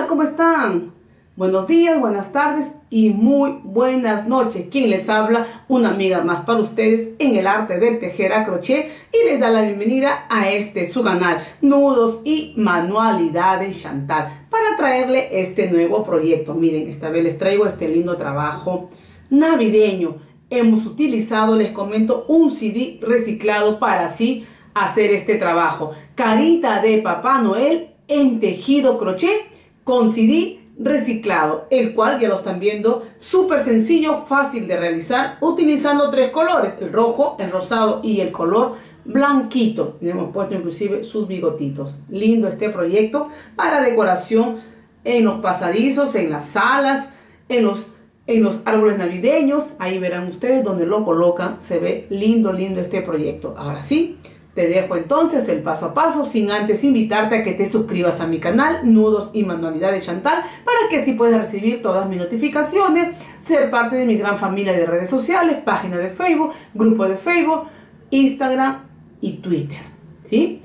¿Cómo están? Buenos días, buenas tardes y muy buenas noches. Quien les habla, una amiga más para ustedes en el arte del tejer a crochet, y les da la bienvenida a este su canal, Nudos y Manualidades Chantal, para traerle este nuevo proyecto. Miren, esta vez les traigo este lindo trabajo navideño. Hemos utilizado, les comento, un CD reciclado para así hacer este trabajo. Carita de Papá Noel en tejido crochet con CD reciclado, el cual ya lo están viendo, súper sencillo, fácil de realizar, utilizando tres colores: el rojo, el rosado y el color blanquito. Le hemos puesto inclusive sus bigotitos. Lindo este proyecto para decoración en los pasadizos, en las salas, en los árboles navideños. Ahí verán ustedes donde lo colocan. Se ve lindo, lindo este proyecto. Ahora sí, te dejo entonces el paso a paso, sin antes invitarte a que te suscribas a mi canal, Nudos y Manualidades Chantal, para que así puedas recibir todas mis notificaciones, ser parte de mi gran familia de redes sociales, página de Facebook, grupo de Facebook, Instagram y Twitter, ¿sí?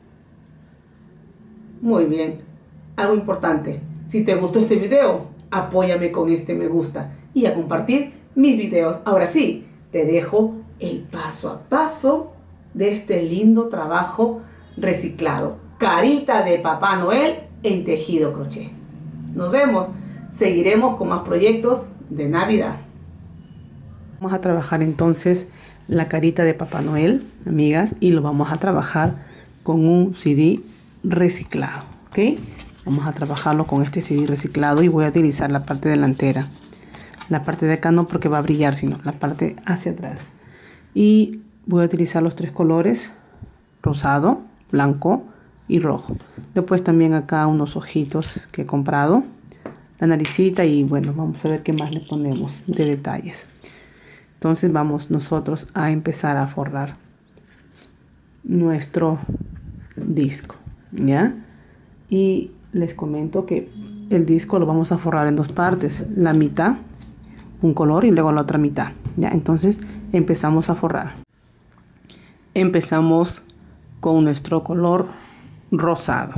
Muy bien. Algo importante: si te gustó este video, apóyame con este me gusta y a compartir mis videos. Ahora sí, te dejo el paso a paso de este lindo trabajo reciclado. Carita de Papá Noel en tejido crochet. Nos vemos. Seguiremos con más proyectos de Navidad. Vamos a trabajar entonces la carita de Papá Noel, amigas, y lo vamos a trabajar con un CD reciclado, ¿ok? Vamos a trabajarlo con este CD reciclado y voy a utilizar la parte delantera. La parte de acá no, porque va a brillar, sino la parte hacia atrás. Y voy a utilizar los tres colores: rosado, blanco y rojo. Después también acá unos ojitos que he comprado, la naricita, y bueno, vamos a ver qué más le ponemos de detalles. Entonces vamos nosotros a empezar a forrar nuestro disco, ¿ya? Y les comento que el disco lo vamos a forrar en dos partes: la mitad un color y luego la otra mitad, ¿ya? Entonces empezamos a forrar. Empezamos con nuestro color rosado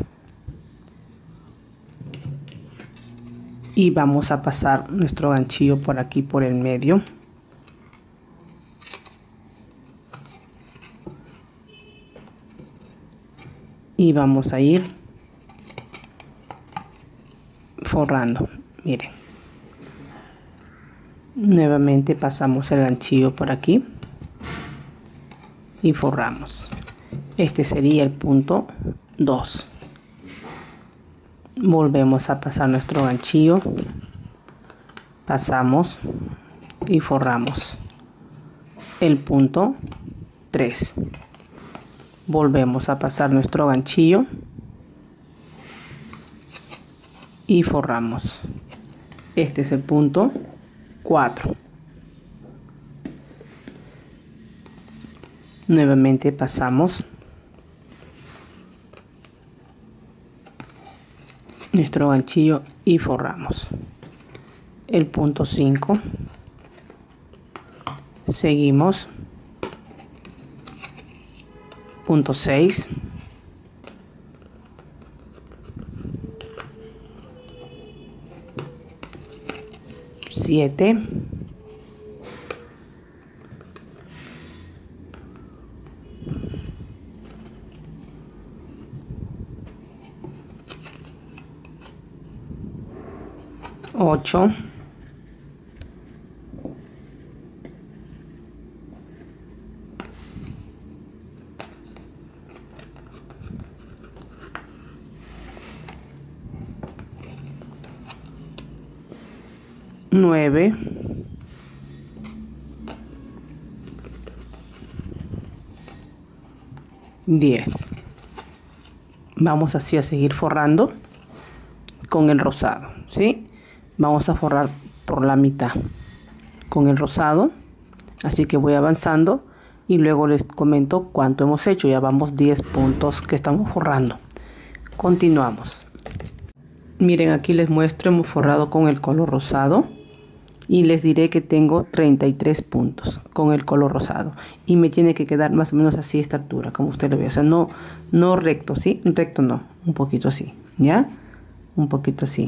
y vamos a pasar nuestro ganchillo por aquí, por el medio, y vamos a ir forrando. Miren, nuevamente pasamos el ganchillo por aquí y forramos. Este sería el punto 2. Volvemos a pasar nuestro ganchillo, pasamos y forramos el punto 3. Volvemos a pasar nuestro ganchillo y forramos. Este es el punto 4. Nuevamente pasamos nuestro ganchillo y forramos el punto 5. Seguimos, punto 6, 7, 8, 9, 10. Vamos así a seguir forrando con el rosado, ¿sí? Vamos a forrar por la mitad con el rosado, así que voy avanzando y luego les comento cuánto hemos hecho. Ya vamos 10 puntos que estamos forrando. Continuamos. Miren, aquí les muestro, hemos forrado con el color rosado y les diré que tengo 33 puntos con el color rosado y me tiene que quedar más o menos así esta altura, como usted lo ve. O sea, no recto, ¿sí? Recto no, un poquito así, ¿ya? un poquito así,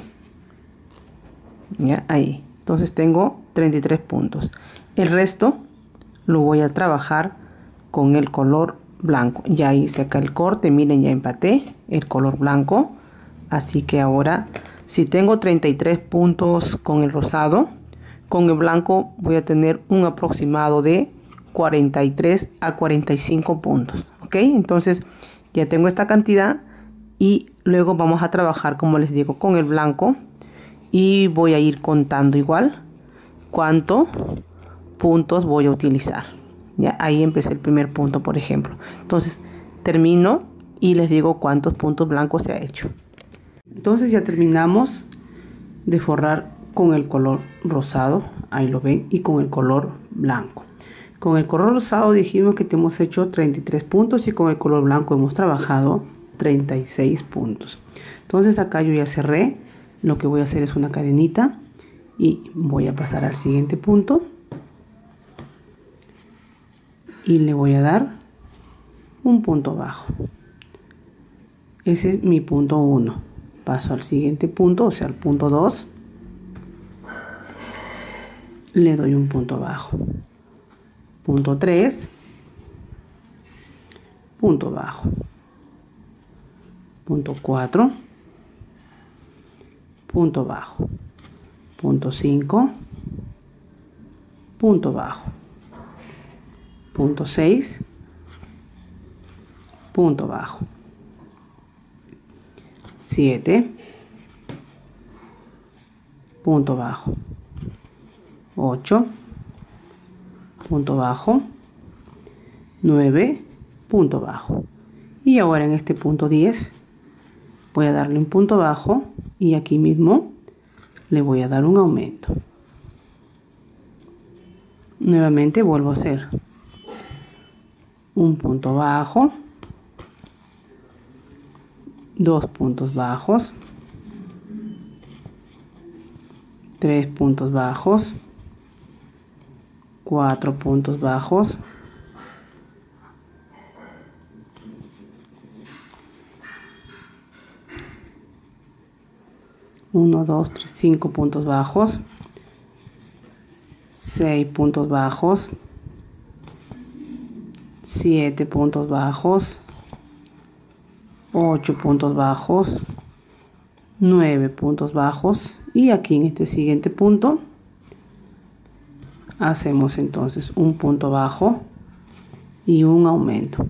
ya ahí. Entonces tengo 33 puntos. El resto lo voy a trabajar con el color blanco. Ya hice acá el corte, miren, ya empaté el color blanco. Así que ahora, si tengo 33 puntos con el rosado, con el blanco voy a tener un aproximado de 43 a 45 puntos. Ok, entonces ya tengo esta cantidad y luego vamos a trabajar, como les digo, con el blanco y voy a ir contando igual cuántos puntos voy a utilizar. Ya ahí empecé el primer punto, por ejemplo. Entonces termino y les digo cuántos puntos blancos se ha hecho. Entonces ya terminamos de forrar con el color rosado, ahí lo ven, y con el color blanco. Con el color rosado dijimos que hemos hecho 33 puntos y con el color blanco hemos trabajado 36 puntos. Entonces acá yo ya cerré. Lo que voy a hacer es una cadenita y voy a pasar al siguiente punto y le voy a dar un punto bajo. Ese es mi punto 1. Paso al siguiente punto, o sea, al punto 2. Le doy un punto bajo. Punto 3. Punto bajo. Punto 4. Punto bajo. Punto 5. Punto bajo. Punto 6. Punto bajo. 7. Punto bajo. 8. Punto bajo. 9. Punto bajo. Y ahora en este punto 10 voy a darle un punto bajo y aquí mismo le voy a dar un aumento. Nuevamente vuelvo a hacer un punto bajo, 2 puntos bajos, 3 puntos bajos, 4 puntos bajos, 1, 2, 3, 5 puntos bajos, 6 puntos bajos, 7 puntos bajos, 8 puntos bajos, 9 puntos bajos y aquí en este siguiente punto hacemos entonces un punto bajo y un aumento,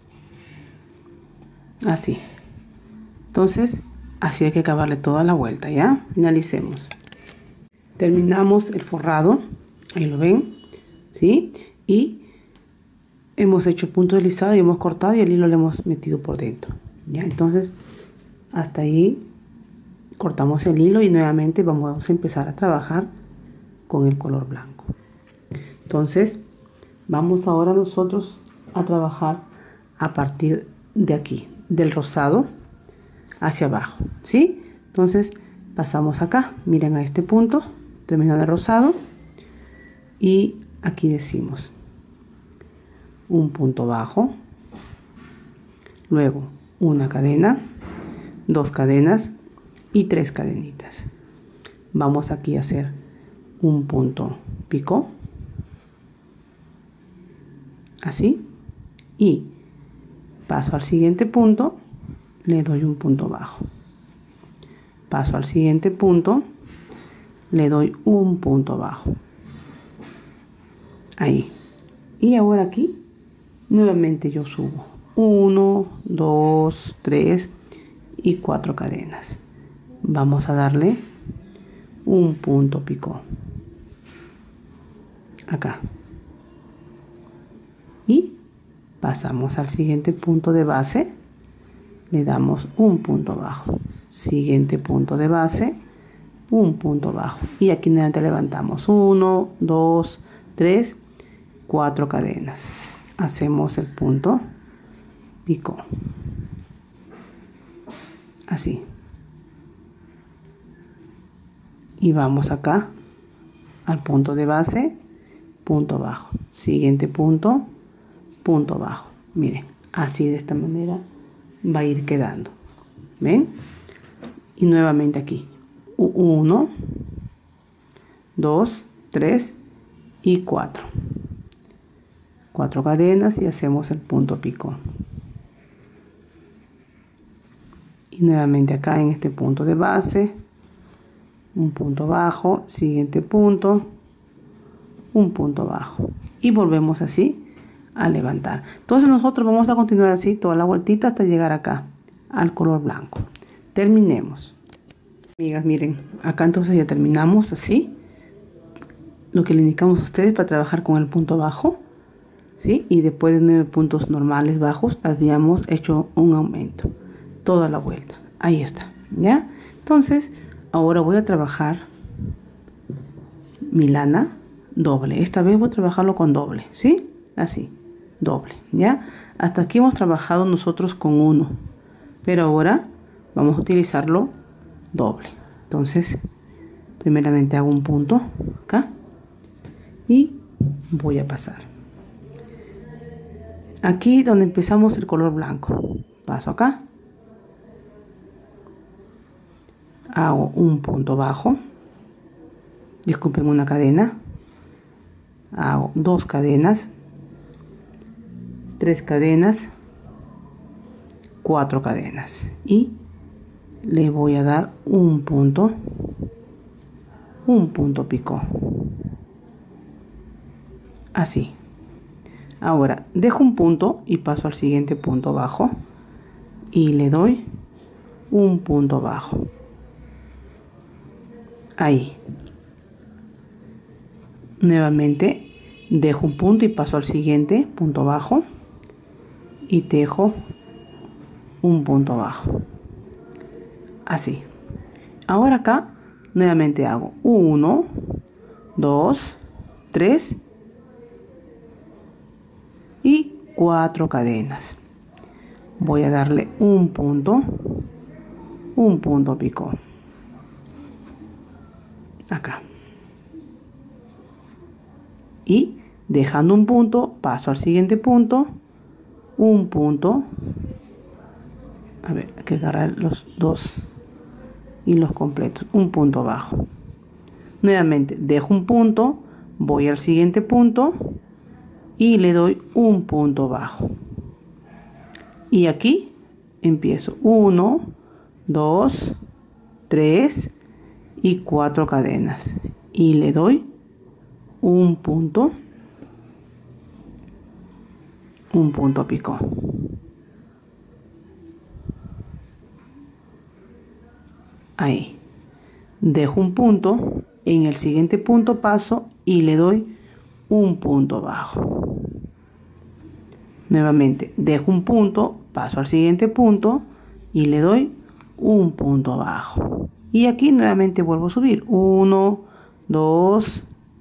así. Entonces así hay que acabarle toda la vuelta. Ya finalicemos, terminamos el forrado, ahí lo ven, ¿sí? Y hemos hecho punto deslizado y hemos cortado y el hilo le hemos metido por dentro. Ya, entonces hasta ahí cortamos el hilo y nuevamente vamos a empezar a trabajar con el color blanco. Entonces vamos ahora nosotros a trabajar a partir de aquí, del rosado hacia abajo, ¿sí? Entonces pasamos acá, miren a este punto, terminado el rosado y aquí decimos un punto bajo, luego una cadena, 2 cadenas y 3 cadenitas. Vamos aquí a hacer un punto picot, así, y paso al siguiente punto, le doy un punto bajo, paso al siguiente punto, le doy un punto bajo, ahí, y ahora aquí nuevamente yo subo 1, 2, 3 y 4 cadenas. Vamos a darle un punto picot acá y pasamos al siguiente punto de base, le damos un punto bajo, siguiente punto de base, un punto bajo y aquí nuevamente levantamos 1, 2, 3, 4 cadenas. Hacemos el punto picot, así, y vamos acá al punto de base, punto bajo, siguiente punto, punto bajo. Miren, así de esta manera va a ir quedando, ¿ven? y nuevamente aquí 1, 2, 3 y 4 cadenas y hacemos el punto picó. Y nuevamente acá en este punto de base, un punto bajo, siguiente punto, un punto bajo, y volvemos así a levantar. Entonces nosotros vamos a continuar así toda la vueltita hasta llegar acá al color blanco. Terminemos, amigas. Miren, acá entonces ya terminamos así lo que le indicamos a ustedes para trabajar con el punto bajo, ¿sí? Y después de 9 puntos normales bajos habíamos hecho un aumento toda la vuelta. Ahí está, ¿ya? Entonces ahora voy a trabajar mi lana doble. Esta vez voy a trabajarlo con doble, ¿sí? Así, doble, ¿ya? Hasta aquí hemos trabajado nosotros con uno, pero ahora vamos a utilizarlo doble. Entonces primeramente hago un punto acá y voy a pasar aquí donde empezamos el color blanco. Paso acá, hago un punto bajo, disculpen, una cadena, hago 2 cadenas, 3 cadenas, 4 cadenas y le voy a dar un punto picó, así. Ahora dejo un punto y paso al siguiente punto bajo y le doy un punto bajo, ahí. Nuevamente dejo un punto y paso al siguiente punto bajo y tejo un punto bajo, así. Ahora acá nuevamente hago 1, 2, 3 y 4 cadenas. Voy a darle un punto picó acá y dejando un punto paso al siguiente punto, un punto, a ver, hay que agarrar los 2 hilos completos, un punto bajo. Nuevamente dejo un punto, voy al siguiente punto y le doy un punto bajo, y aquí empiezo 1, 2, 3 y 4 cadenas y le doy un punto picó, ahí. Dejo un punto, en el siguiente punto paso y le doy un punto bajo. Nuevamente dejo un punto, paso al siguiente punto y le doy un punto bajo, y aquí nuevamente vuelvo a subir 1, 2,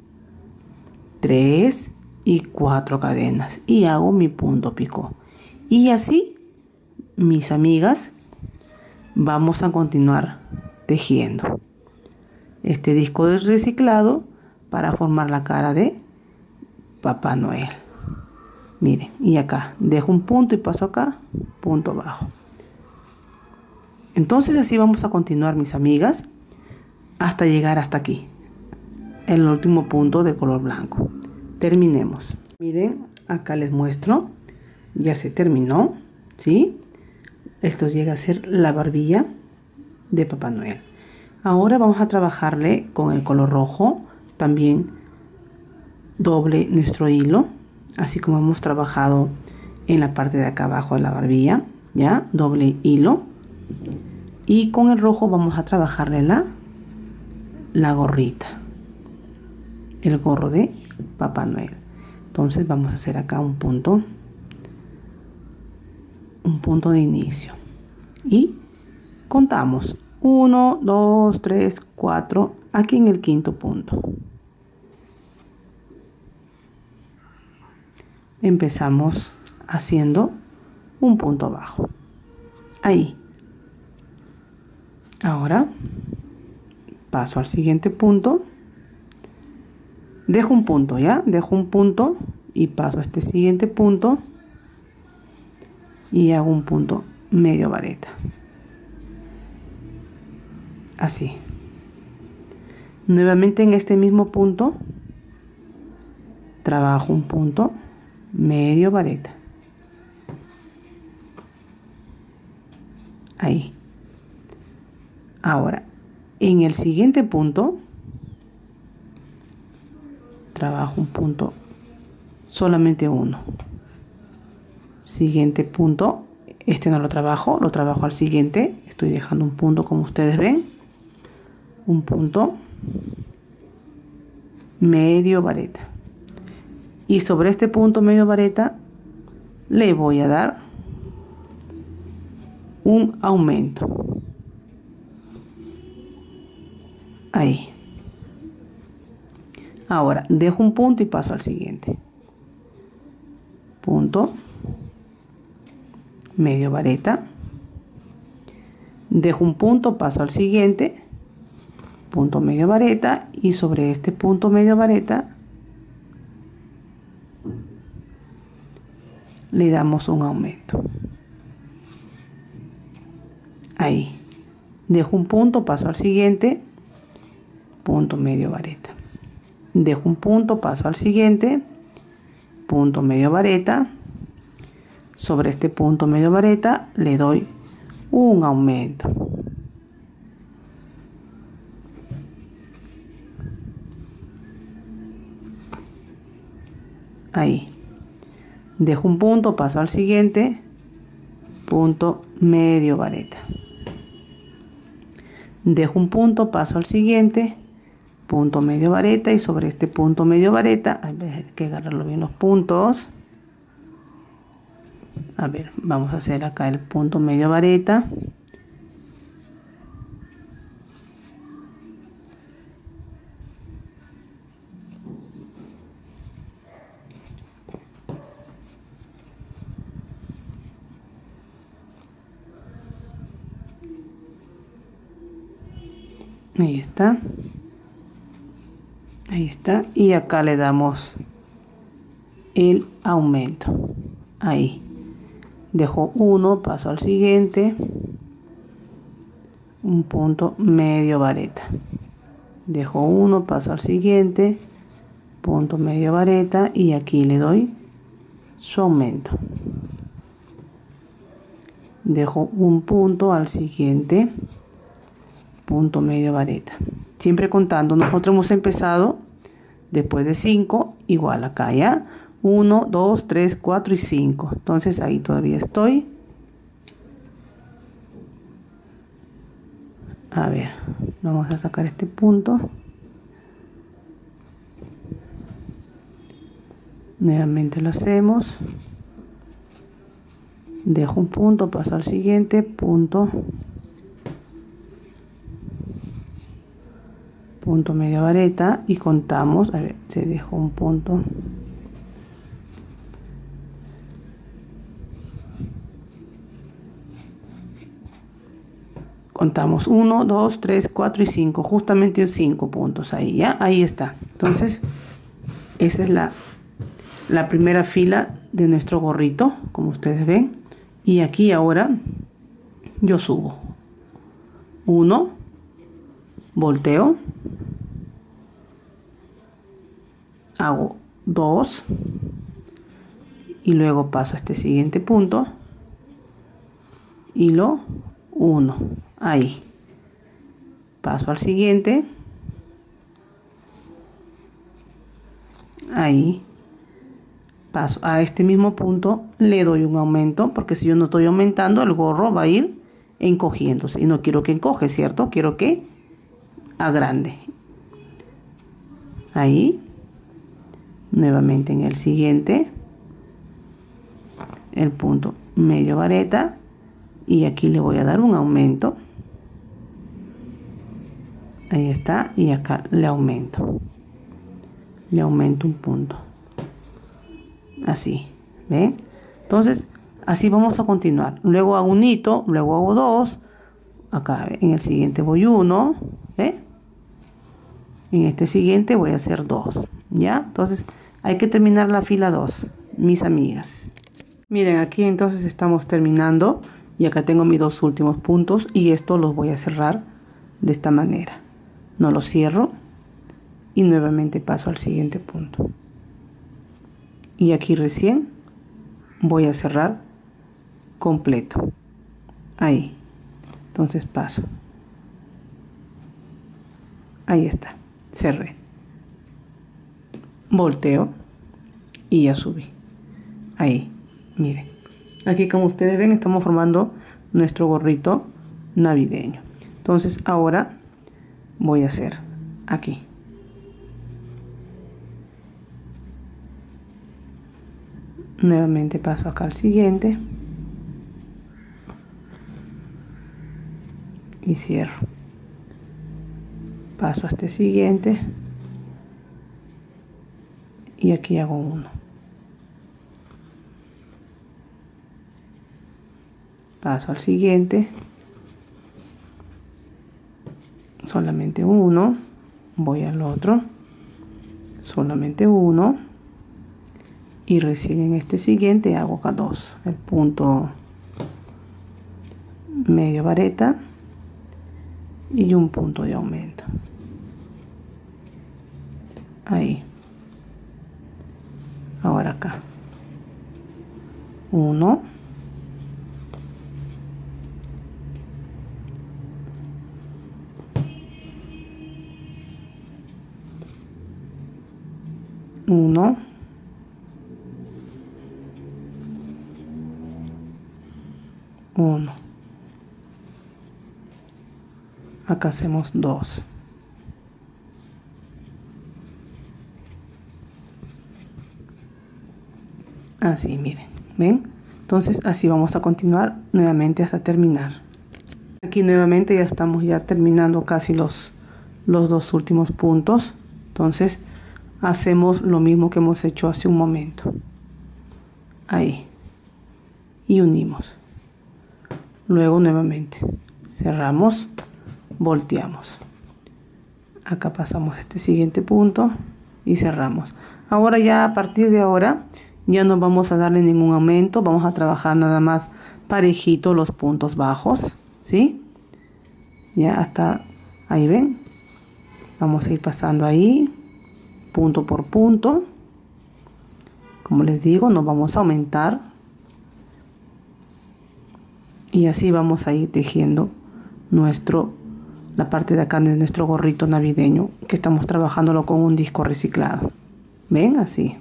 3 y 4 cadenas y hago mi punto picó. Y así, mis amigas, vamos a continuar tejiendo este disco de reciclado para formar la cara de Papá Noel. Miren, y acá dejo un punto y paso acá, punto bajo. Entonces así vamos a continuar, mis amigas, hasta llegar hasta aquí, el último punto de color blanco. Terminemos. Miren, acá les muestro, ya se terminó, ¿sí? Esto llega a ser la barbilla de Papá Noel. Ahora vamos a trabajarle con el color rojo, también doble nuestro hilo, así como hemos trabajado en la parte de acá abajo de la barbilla, ya, doble hilo. Y con el rojo vamos a trabajarle la gorrita, el gorro de Papá Noel. Entonces vamos a hacer acá un punto de inicio y contamos 1, 2, 3, 4, aquí en el quinto punto. Empezamos haciendo un punto bajo, ahí. Ahora paso al siguiente punto, dejo un punto, ya, dejo un punto y paso a este siguiente punto y hago un punto medio vareta, así. Nuevamente en este mismo punto trabajo un punto medio vareta, ahí. Ahora en el siguiente punto trabajo un punto, solamente uno. Siguiente punto, este no lo trabajo al siguiente. Estoy dejando un punto, como ustedes ven, un punto medio vareta, y sobre este punto medio vareta le voy a dar un aumento, ahí. Ahora dejo un punto y paso al siguiente punto medio vareta, dejo un punto, paso al siguiente punto medio vareta, y sobre este punto medio vareta le damos un aumento, ahí. Dejo un punto, paso al siguiente punto medio vareta, dejo un punto, paso al siguiente punto medio vareta, sobre este punto medio vareta le doy un aumento, ahí. Dejo un punto, paso al siguiente punto medio vareta, dejo un punto, paso al siguiente punto medio vareta, y sobre este punto medio vareta, hay que agarrarlo bien los puntos. A ver, vamos a hacer acá el punto medio vareta, ahí está, ahí está, y acá le damos el aumento, ahí. Dejo uno, paso al siguiente, un punto medio vareta, dejo uno, paso al siguiente punto medio vareta, y aquí le doy su aumento. Dejo un punto al siguiente punto medio vareta, siempre contando. Nosotros hemos empezado después de 5, igual acá ya 1, 2, 3, 4 y 5. Entonces ahí todavía estoy. A ver, vamos a sacar este punto. Nuevamente lo hacemos. Dejo un punto, paso al siguiente punto medio vareta, y contamos. A ver, se dejó un punto. Contamos 1, 2, 3, 4 y 5, justamente 5 puntos ahí, ya, ahí está. Entonces esa es la primera fila de nuestro gorrito, como ustedes ven. Y aquí ahora yo subo 1, volteo, hago 2 y luego paso a este siguiente punto, hilo 1, ahí, paso al siguiente, ahí, paso a este mismo punto, le doy un aumento, porque si yo no estoy aumentando, el gorro va a ir encogiéndose, y no quiero que encoge, ¿cierto? Quiero que agrande. Ahí, nuevamente en el siguiente, el punto medio vareta, y aquí le voy a dar un aumento, ahí está, y acá le aumento un punto, así, ¿ven? Entonces así vamos a continuar. Luego hago un hito, luego hago 2, acá en el siguiente voy 1, ¿ve? En este siguiente voy a hacer 2, ¿ya? Entonces hay que terminar la fila 2, mis amigas. Miren, aquí entonces estamos terminando, y acá tengo mis 2 últimos puntos, y esto los voy a cerrar de esta manera. No lo cierro y nuevamente paso al siguiente punto. Y aquí recién voy a cerrar completo. Ahí. Entonces paso. Ahí está. Cerré. Volteo y ya subí. Ahí. Miren. Aquí, como ustedes ven, estamos formando nuestro gorrito navideño. Entonces ahora voy a hacer aquí. Nuevamente paso acá al siguiente y cierro. Paso a este siguiente y aquí hago uno. Paso al siguiente, solamente uno. Voy al otro, solamente uno. Y recién en este siguiente hago acá dos. El punto medio vareta y un punto de aumento. Ahí. Ahora acá. Uno. Uno. Uno. Acá hacemos dos. Así, miren, ¿ven? Entonces así vamos a continuar nuevamente hasta terminar. Aquí nuevamente ya estamos terminando casi los dos últimos puntos. Entonces hacemos lo mismo que hemos hecho hace un momento. Ahí. Y unimos. Luego nuevamente cerramos, volteamos. Acá pasamos este siguiente punto y cerramos. Ahora ya a partir de ahora ya no vamos a darle ningún aumento, vamos a trabajar nada más parejito los puntos bajos, ¿sí? Ya hasta ahí, ven. Vamos a ir pasando ahí, punto por punto. Como les digo, no vamos a aumentar. Y así vamos a ir tejiendo la parte de acá de nuestro gorrito navideño, que estamos trabajándolo con un disco reciclado. ¿Ven? Así.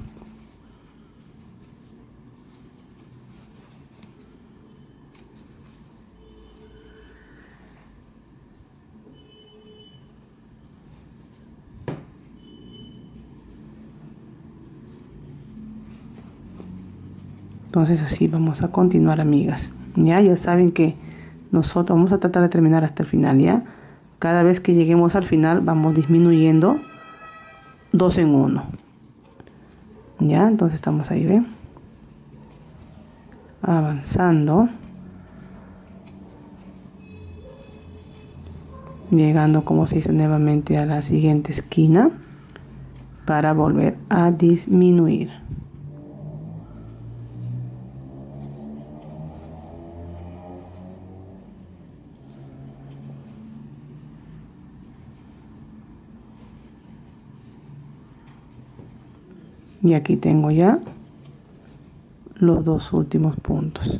Entonces así vamos a continuar, amigas. Ya saben que nosotros vamos a tratar de terminar hasta el final, ¿ya? Cada vez que lleguemos al final vamos disminuyendo 2 en 1. Ya, entonces estamos ahí, ¿ven? Avanzando. Llegando, como se dice, nuevamente a la siguiente esquina para volver a disminuir. Y aquí tengo ya los dos últimos puntos.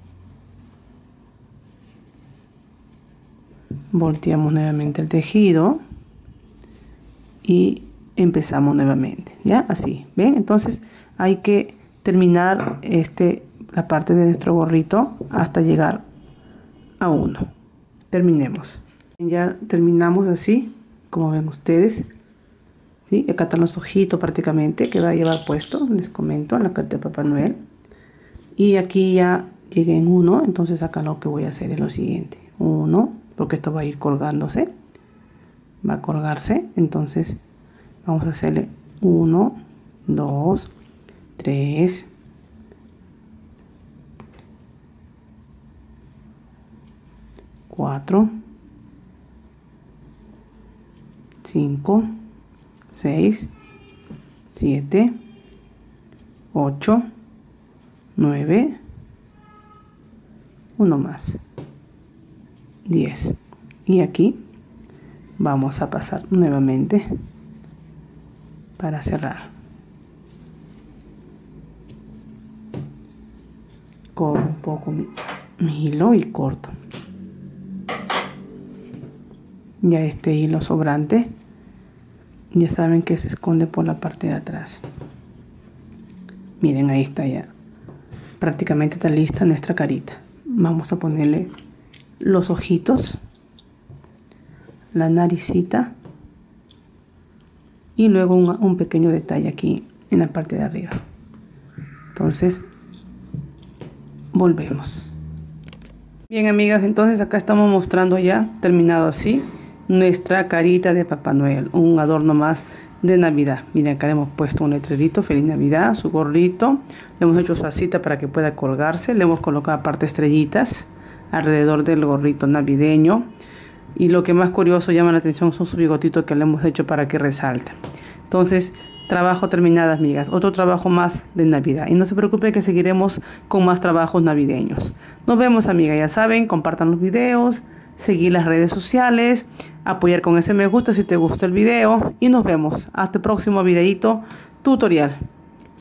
Volteamos nuevamente el tejido y empezamos nuevamente, ya así, ven. Entonces hay que terminar la parte de nuestro gorrito hasta llegar a 1. Terminemos. Ya terminamos así, como ven ustedes, ¿sí? Acá están los ojitos prácticamente que va a llevar puesto, les comento, en la carta de Papá Noel. Y aquí ya llegué en 1, entonces acá lo que voy a hacer es lo siguiente: 1, porque esto va a ir colgándose, va a colgarse. Entonces vamos a hacerle 1, 2, 3, 4, 5, 6, 7, 8, 9, uno más, 10. Y aquí Vamos a pasar nuevamente para cerrar. Cojo un poco mi hilo y corto. Ya este hilo sobrante, ya saben que se esconde por la parte de atrás. Miren, ahí está ya. Prácticamente está lista nuestra carita. Vamos a ponerle los ojitos, la naricita y luego un pequeño detalle aquí en la parte de arriba. Entonces volvemos. Bien, amigas, entonces acá estamos mostrando ya terminado así nuestra carita de Papá Noel, un adorno más de Navidad. Miren, acá le hemos puesto un letrerito, Feliz Navidad, su gorrito, le hemos hecho su asita para que pueda colgarse, le hemos colocado aparte estrellitas alrededor del gorrito navideño, y lo que más curioso llama la atención son sus bigotitos que le hemos hecho para que resalte. Entonces, trabajo terminado, amigas, otro trabajo más de Navidad, y no se preocupe que seguiremos con más trabajos navideños. Nos vemos, amigas, ya saben, compartan los videos, seguir las redes sociales, apoyar con ese me gusta si te gustó el video, y nos vemos hasta el próximo videito tutorial.